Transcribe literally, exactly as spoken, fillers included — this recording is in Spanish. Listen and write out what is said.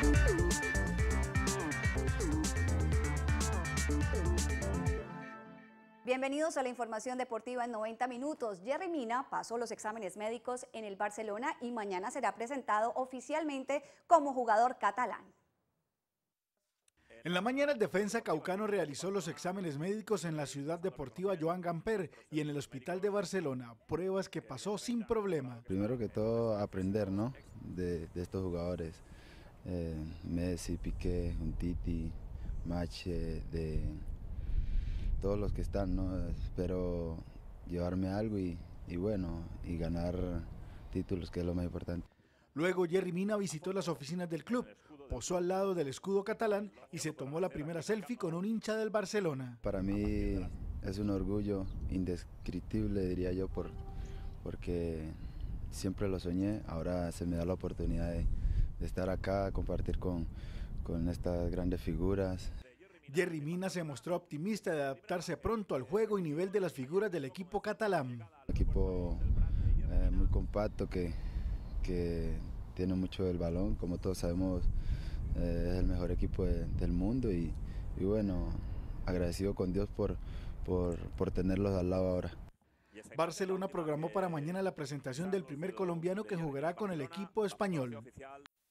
Bienvenidos a la información deportiva en noventa minutos. Yerry Mina pasó los exámenes médicos en el Barcelona y mañana será presentado oficialmente como jugador catalán. En la mañana el defensa caucano realizó los exámenes médicos en la ciudad deportiva Joan Gamper y en el hospital de Barcelona, pruebas que pasó sin problema. Primero que todo aprender, ¿no? de, de estos jugadores, eh, Messi, Piqué, Umtiti, Mache, de todos los que están, ¿no? Espero llevarme algo y, y bueno, y ganar títulos, que es lo más importante. Luego Yerry Mina visitó las oficinas del club, posó al lado del escudo catalán y se tomó la primera selfie con un hincha del Barcelona. Para mí es un orgullo indescriptible, diría yo, por, porque siempre lo soñé. Ahora se me da la oportunidad de, de estar acá, compartir con, con estas grandes figuras. Yerry Mina se mostró optimista de adaptarse pronto al juego y nivel de las figuras del equipo catalán. Un equipo eh, muy compacto que, que tiene mucho el balón, como todos sabemos, eh, es el mejor equipo de, del mundo y, y bueno, agradecido con Dios por, por, por tenerlos al lado ahora. Barcelona programó para mañana la presentación del primer colombiano que jugará con el equipo español.